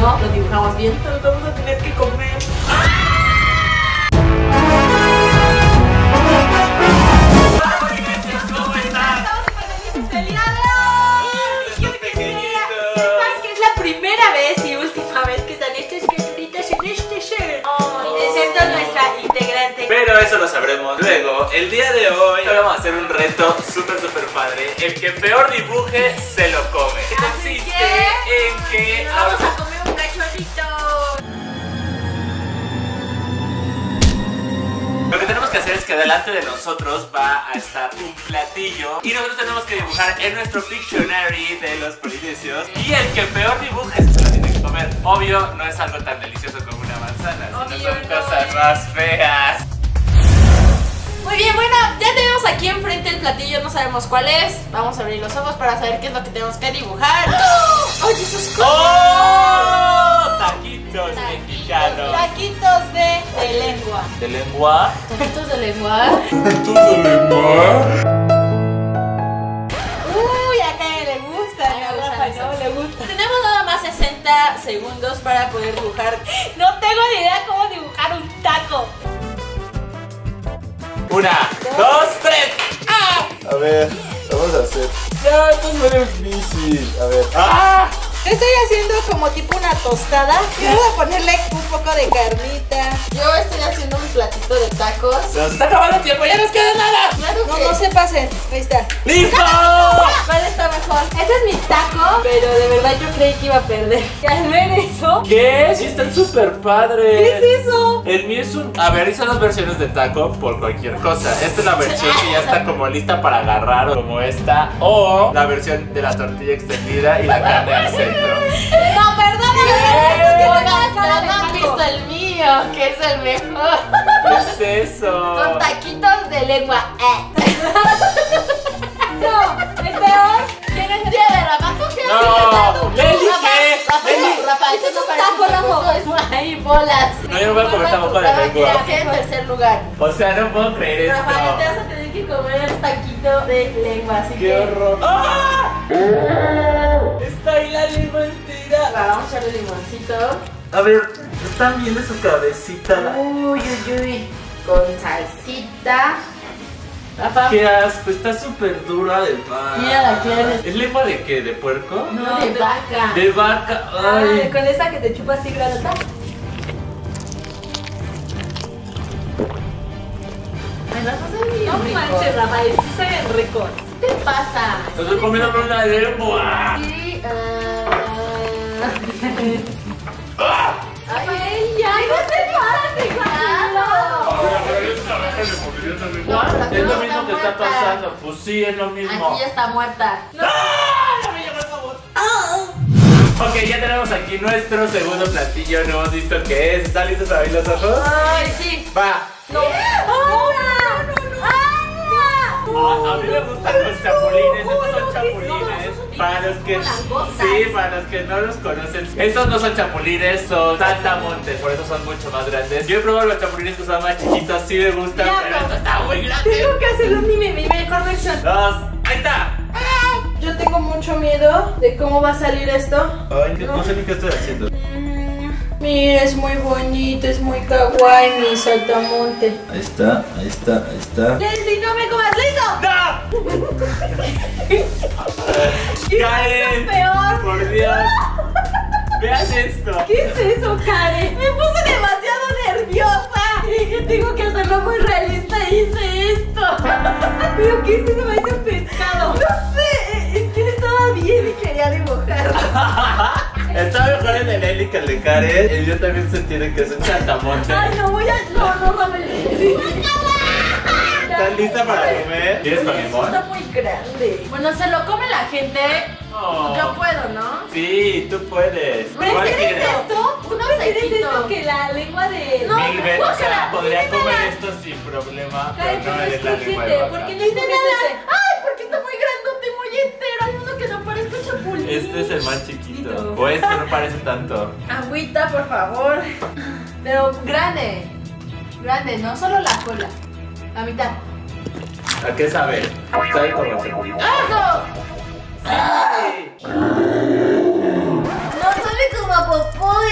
no lo dibujamos bien, nos vamos a tener que comer. Primera vez y última vez que están estas criaturitas en este ser, excepto nuestra integrante. Pero eso lo sabremos luego. El día de hoy vamos a hacer un reto súper padre. El que peor dibuje se lo come. Consiste en que vamos a comer un cachorrito. Lo que tenemos que hacer es que delante de nosotros va a estar un platillo y nosotros tenemos que dibujar en nuestro Pictionary de los polinesios, y el que peor dibuje se lo tiene que comer. Obvio, no es algo tan delicioso como una manzana, sino son cosas más feas. Muy bien, bueno, ya tenemos aquí enfrente el platillo, no sabemos cuál es. Vamos a abrir los ojos para saber qué es lo que tenemos que dibujar. ¡Oye, esos cosas! ¡Oh! Taquitos mexicanos. Taquitos de lengua. ¿De lengua? ¿Taquitos de lengua? ¿Taquitos de lengua? Uy, a Karen le gusta, a Rafa no le gusta. Tenemos nada más 60 segundos para poder dibujar. No tengo ni idea cómo dibujar un taco. 1, 2, 3. ¡Ah! A ver, vamos a hacer. No, esto es muy difícil. A ver. ¡Ah! Estoy haciendo como tipo una tostada. Vamos a ponerle un poco de carnita. Yo estoy haciendo un platito de tacos. Se nos está acabando el tiempo, ya nos queda nada. Claro no se pasen. Ahí está. ¡Listo! ¿Cuál está mejor? Este es mi taco, pero de verdad yo creí que iba a perder. ¿Al ver eso? ¿Qué? Sí, están súper padres. ¿Qué es eso? El mío es un... A ver, hice dos versiones de taco por cualquier cosa. Esta es la versión que ya está como lista para agarrar, como esta. O la versión de la tortilla extendida y la carne al centro. No, perdóname. No han visto el mío, que es el mejor. ¿Qué es eso? Son taquitos de lengua. No, el peor. ¿Quién es el de Rafa? ¿Tú qué has intentado? No, Leli, ¿qué? Rafa, este es un taco, Rafa. Hay bolas. No, yo no voy a comer tampoco de lengua. Quedé en tercer lugar. O sea, no puedo creer esto. Rafa, te vas a tener que comer el taquito de lengua, así ¡Qué que... horror! ¡Ah! Está ahí la lengua entera. Vamos a echarle limoncito. A ver, ¿están viendo su cabecita? Uy, uy, uy. Con salsita. Rafa. ¡Qué asco! Está súper dura de pan. Mira la Claire. ¿Es lengua de qué? ¿De puerco? No, de vaca. De vaca. Ay. Con esa que te chupa así granota. No manches, Rafael, sí saben rico. ¿Qué te pasa? Estoy comiendo una lengua. Sí, Rafael, ya, no te pases, Es lo mismo que está pasando. Pues sí, es lo mismo. Aquí ya está muerta. ¡No! ¡No me llama el favor! Ok, ya tenemos aquí nuestro segundo platillo. No hemos visto qué es. ¿Están listos para abrir los ojos? Ay, sí. Va. No. A mí me gustan los chapulines. Estos son chapulines. Para los que sí, para los que no los conocen, estos no son chapulines, son saltamontes, por eso son mucho más grandes. Yo he probado los chapulines que son más chiquitos, sí me gustan, pero esto está muy grande. Tengo que hacerlo mi mejor versión. Dos, ahí está. Yo tengo mucho miedo de cómo va a salir esto. Ay, no sé ni qué estoy haciendo. Mira, es muy bonito, es muy kawaii mi saltamonte. Ahí está, ahí está, ahí está. Leslie, no me comas, ¡listo! ¡No! ¡Karen! Peor. ¡Por Dios! ¡Vean esto! ¿Qué es eso, Karen? Me puse demasiado nerviosa. Dije, tengo que hacerlo muy realista y hice esto. Pero ¿qué es eso? Me parece un pescado. No sé, es que estaba bien y quería dibujar. Está mejor el de Nelly que el de Karen. El yo también se entiende que es un saltamonte. Ay, no voy a... No, Rafael. ¿Estás lista para comer? ¿Quieres con limón? Está muy grande. Bueno, se lo come la gente. Oh. Yo puedo, ¿no? Sí, tú puedes. ¿Cuál ¿Prefieres quieres? esto? ¿Prefieres esto que la lengua de...? No, Mil veces, o sea, guácala, podría dímela. comer esto sin problema, Karen, pero no pero eres la lengua de escógete, vaca. ¿por qué no escoges ese? ¡Ay, porque está muy grandote, muy entero! Hay uno que no parezca chapulín. Este es el más chiquito. O este no parece tanto. Agüita, por favor. Pero grande. Grande, no solo la cola. La mitad. ¿A qué sabe? ¿Sabe como chapulín? ¡Ah, no! ¡Ay! No sabe como a popó,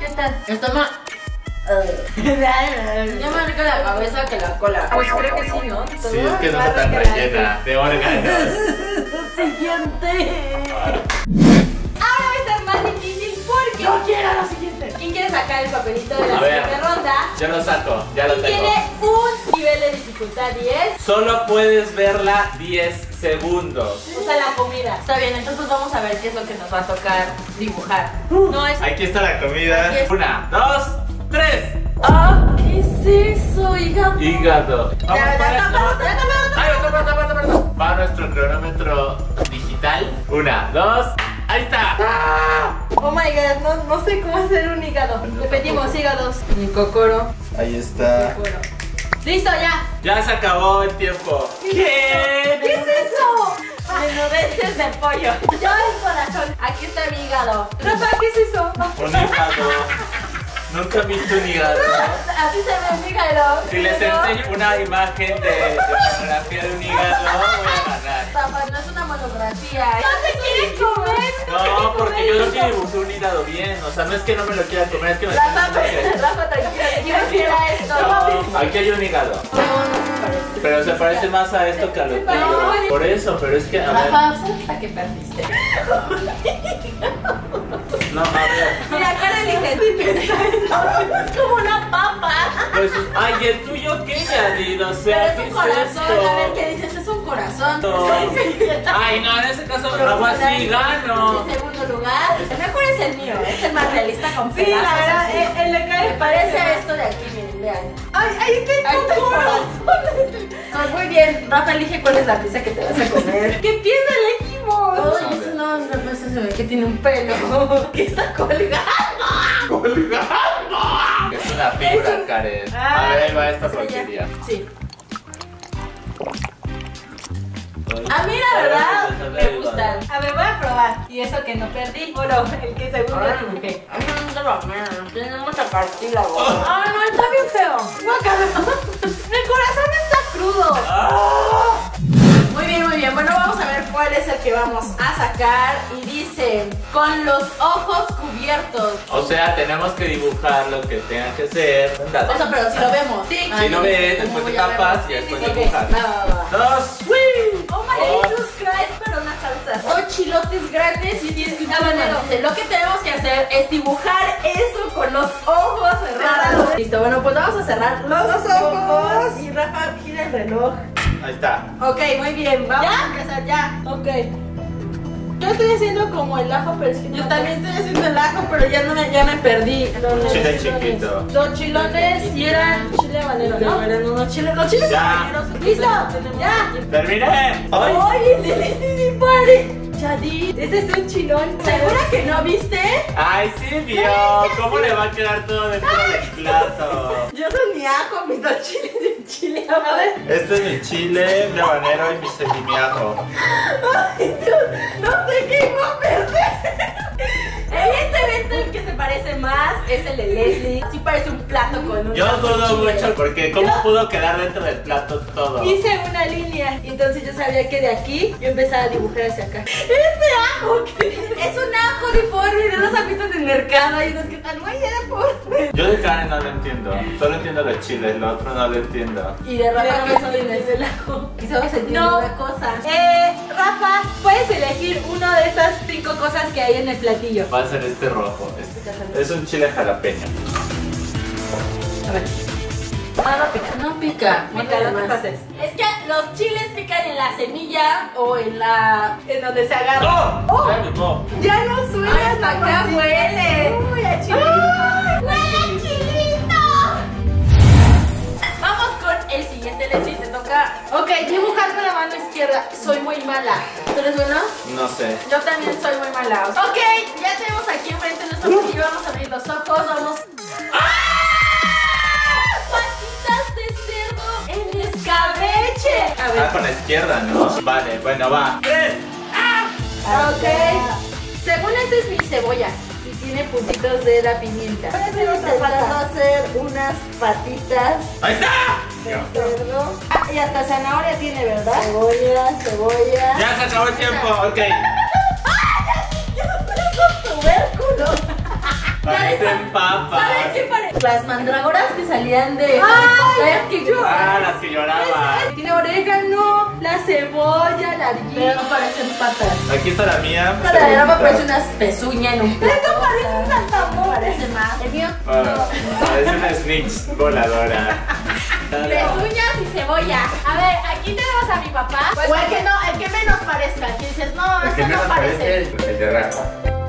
tal? Está más... Ya más rica la cabeza que la cola. Pues creo que sí, ¿no? Sí, es que no está tan rellena de órganos. Siguiente. Ahora va a estar más difícil porque Yo quiero lo siguiente. ¿quién quiere sacar el papelito de la A ver. siguiente ronda? Yo lo saco, ya lo Y tengo. tiene un nivel de dificultad 10. Solo puedes verla 10 segundos. O sea, la comida. Está bien, entonces vamos a ver qué es lo que nos va a tocar dibujar. No es. Aquí está la comida. Aquí es- 1, 2, 3. Ah, ¿qué es eso, hígado? Hígado. Ya, ya, tápalo. Ay, tapa. Va nuestro cronómetro digital. 1, 2. Ahí está. Oh my god, no sé cómo hacer un hígado. Repetimos, hígados. Mi cocoro. Ahí está. Bueno. Listo, ya. Ya se acabó el tiempo. ¿Qué ¿Qué? es eso? Menudencias de pollo. Yo el corazón. Aquí está mi hígado. Rafa, ¿qué es eso? Un hígado. Nunca he visto un hígado. Así se ve un hígado. Si les enseño una imagen de fotografía de un hígado, voy a ganar. Rafa, no es una monografía. No se quiere comer. No, porque yo sí dibujé un hígado bien. O sea, no es que no me lo quiera comer, es que me estoy diciendo que- Rafa, tranquila, yo quiero esto. No, aquí hay un hígado. No, no se parece. Pero se parece más a esto que a lo tuyo. Por eso, pero es que, a ver. Rafa, hasta que perdiste. No, a ver. Mira, acá le dije. Es como una papa. Pues, ay, ¿el tuyo qué, Yadid? O sea, Pero ¿qué es un corazón, a ver, esto? ¿qué dices? Es un corazón. Ay, no, en ese caso, algo así gano. En segundo lugar, el mejor es el mío, es el más realista con Sí, la pedazos verdad, así. el de acá Me parece a esto de aquí, miren, vean. Ay, ahí está Ahí está el el corazón. Pues muy bien, Rafa, elige cuál es la pizza que te vas a comer. ¿Qué pieza elegimos? Ay, eso no, Rafa, eso se ve que tiene un pelo. Que está colgado. Es una figura, Karen. A ver, ahí va esta porquería. Sí. A mí la verdad me gustan. A ver, voy a probar. Y eso que no perdí. O no, el que según yo dibujé. Tiene mucha cartílago. Ay, no, está bien feo. Guácala. Mi corazón está crudo. Muy bien, muy bien. Bueno, vamos a ver cuál es el que vamos a sacar. Y dice, con los ojos cubiertos. O sea, tenemos que dibujar lo que tenga que ser. O sea, pero si lo vemos. Sí. Si no ves, después te tapas y después dibujas. Dos. Oh my Jesus Christ, pero una salsa. Son chilotes grandes y 10 habanero. Lo que tenemos que hacer es dibujar eso con los ojos cerrados. Listo, bueno, pues vamos a cerrar los ojos. Y Rafa, gira el reloj. Ahí está. Ok, muy bien, vamos ¿Ya? a empezar ya. Ok. Yo estoy haciendo como el ajo, pero es que Yo también estoy haciendo el ajo, pero ya me perdí. Chile chiquito. Los chilones y eran chile habanero, ¿no? Eran unos chiles, los chiles Ya. habaneros. ¡Listo! Tenemos ¡Ya! aquí. ¡Terminé! ¡Ay! ¡Ay, el de este pare! Chadi, este es un chilón. ¿Segura que no viste? ¡Ay, sí vio! ¿Cómo le va a quedar todo dentro del plato? Yo soy mi ajo, mis dos chiles de chile A ver, Este es mi chile, mi habanero y mi semimiajo. no sé qué iba a perder. Evidentemente el que se parece más es el de Leslie. Sí parece un plato con un Yo dudo chile. mucho porque ¿cómo pudo quedar dentro del plato todo? hice una línea. Y entonces yo sabía que de aquí yo empezaba a dibujar hacia acá. ¡Este ajo! Es un ajo deforme, no los has visto en el mercado. Hay unos que están muy deformes. Yo de Karen no lo entiendo. Solo entiendo los chiles, lo otro no lo entiendo. Y de Rafa, ¿qué Rafa tienes? el ajo. Y solo se entiende No. una cosa. Rafa, puedes elegir una de esas 5 cosas que hay en el platillo. Va a ser este rojo. Es un chile jalapeño. A ver. Ah, no pica. No pica. Pica, no te pases. Es que los chiles pican en la semilla o en la... En donde se agarra. ¡Oh! Ya picó. Ya no suena. ¡Ay, hasta acá huele! Uy, a chilito. ¡Huele a chilito! Vamos con el siguiente, Leslie, te toca... Ok, dibujar con la mano izquierda. Soy muy mala. ¿Tú eres bueno? No sé. Yo también soy muy mala. Ok, ya tenemos aquí enfrente nuestro platillo. Vamos a abrir los ojos. Vamos. Patitas de cerdo en escabeche. A Ah, ver. con la izquierda, ¿no? Vale, bueno, va. ¡Tres! Ok. Según esta es mi cebolla. Y tiene puntitos de la pimienta. Estoy intentando hacer unas patitas ¡Ahí está! de cerdo. Ah, y hasta zanahoria tiene, ¿verdad? Cebolla. Ya se acabó el tiempo, ok. Tubérculo. Parecen papas. ¿Sabes qué parece? Las mandrágoras que salían de... Las que lloraban. Tiene orégano, la cebolla, la Pero no parecen patas. Aquí está la mía. Esta de la parece una pezuña en un plato. Esto parece un saltamontes. Parece más. El mío. Parece una snitch voladora. Pezuñas y cebolla. A ver, aquí tenemos a mi papá. O el que no, el que menos parezca. Aquí dices, no, El que este no menos parece. el de Rafa.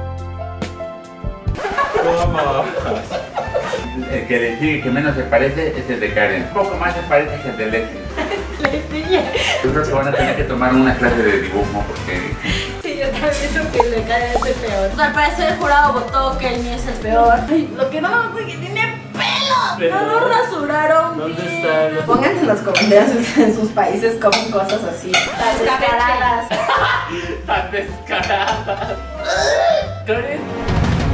¿Cómo? El que le sigue que menos se parece es el de Karen. Un poco más se parece es el de Leslie. Yo creo que van a tener que tomar una clase de dibujo porque... Sí, yo también pienso que le cae ese peor. O sea, al parecer el jurado votó que el mío es el peor. Ay, lo que no me gusta es que tiene pelo. Pero- No lo rasuraron. ¿Dónde bien. está? Pónganse en los comentarios si en sus países comen cosas así. Las descaradas. Tan descarada. Karen.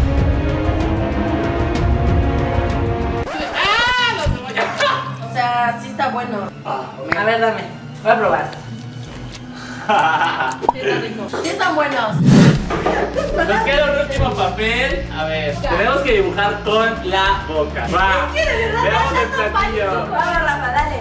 O sea, sí está bueno. A ver, dame. Voy a probar. Sí está rico. Sí están buenos. Nos queda un último papel. A ver, tenemos que dibujar con la boca. Va. Es que de verdad Veamos da el tanto platillo. pánico. Vamos, Rafa, dale.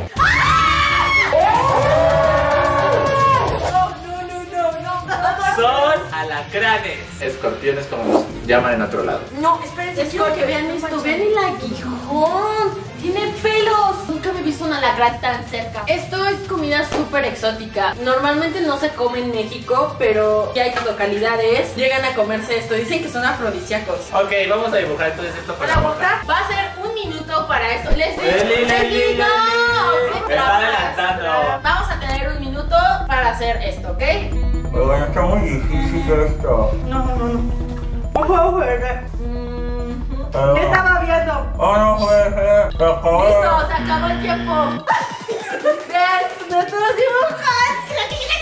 Son alacranes. Escorpiones como los llaman en otro lado. No, espérense, quiero que vean esto. Vean el aguijón. Tiene pelos. Nunca me he visto un alacrán tan cerca. Esto es comida súper exótica. Normalmente no se come en México, pero ya hay localidades. Llegan a comerse esto. Dicen que son afrodisíacos. Ok, vamos a dibujar entonces esto con La boca va a ser 1 minuto para esto. Leslie, no. me está adelantando. Vamos a tener 1 minuto para hacer esto, ¿ok? Bueno, está muy difícil esto. No puedo ver. ¿Qué estaba viendo? Oh, no puede ser. Listo, se acabó el tiempo. Bien, nuestros dibujantes.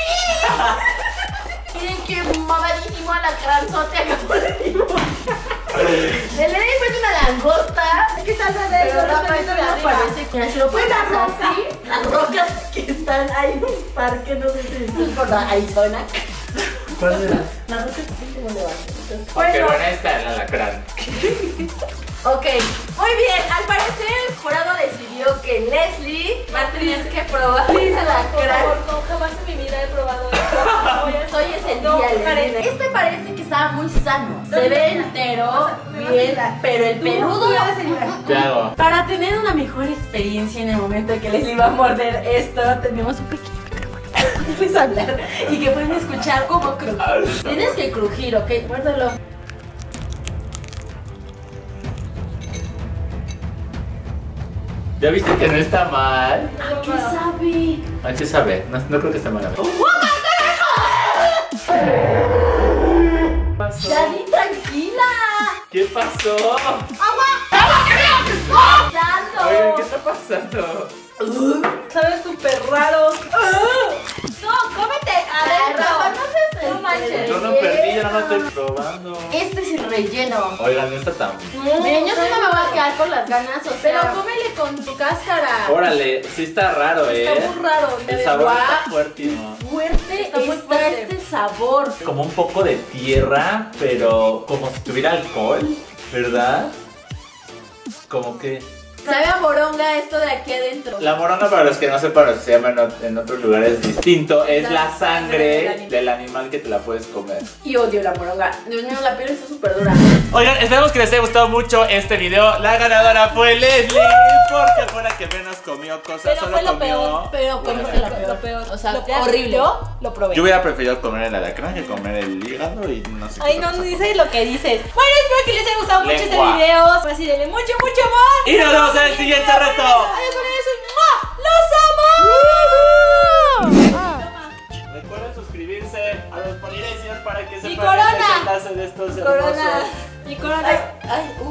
Miren qué mamadísimo alacranzote acabó de dibujar. El Lenny fue una langosta. ¿Qué tal de Pero eso? Rafa, esto no parece que si lo pueden hacer Una roca. así. Las rocas que están ahí en un parque, no sé si es por Arizona. ¿Cuál era? Las rocas que están como levantadas. Ok, bueno, ahí está el alacrán. Ok, muy bien. Al parecer el jurado decidió que Leslie va a tener que probar el alacrán. No, jamás en mi vida he probado esto. Hoy es el No, día, Karen. Leslie. Este parece que estaba muy sano. Se ve entero, me vas a bien, ayudar. pero el Tú peludo... me vas a ayudar. ¿Qué hago? Para tener una mejor experiencia en el momento en que Leslie va a morder esto, tenemos un pequeño micrófono para poderles hablar y que pueden escuchar cómo cruje. Tienes que crujir, ¿ok? Muérdelo. ¿Ya viste que no está mal? ¿A qué sabe? Hay que saber, no creo que esté mal. Dani, tranquila. ¿Qué pasó? Santo. Oigan, ¿qué está pasando? Sabe súper raro. No, cómete adentro. No manches. Yo no perdí, yo no estoy probando. Este es el relleno. Oigan, no está tan... Miren, yo sí no me voy a quedar con las ganas, o sea. Pero cómele con tu cáscara. Órale, sí está raro, Está muy raro. El sabor está Guau. fuertísimo. Fuerte Está muy está fuerte. este sabor. Como un poco de tierra, pero como si tuviera alcohol, ¿verdad? Como que... Sabe a moronga esto de aquí adentro. La moronga, para los que no sepan, lo que se llama en otros lugares distinto, es la sangre del animal que te la puedes comer. Y odio la moronga. Dios mío, la piel está súper dura. Oigan, esperamos que les haya gustado mucho este video. La ganadora fue Leslie, porque fue la que menos comió cosas. Pero solo fue lo comió... peor. Pero comiste la peor. Lo peor. O sea, Ya, horrible. Yo lo probé. Yo hubiera preferido comer el alacrán que comer el hígado y no sé qué Ay, otra no cosa dices lo que dices. Bueno, espero que les haya gustado mucho este Lengua. video. Así denle mucho, mucho amor. Y nos vemos en el siguiente reto. Adiós, con eso. ¡Los amo! Recuerden suscribirse a los Polinesia para que Y sepan corona. el desenlace de estos Corona. hermosos. Y corona. Ay,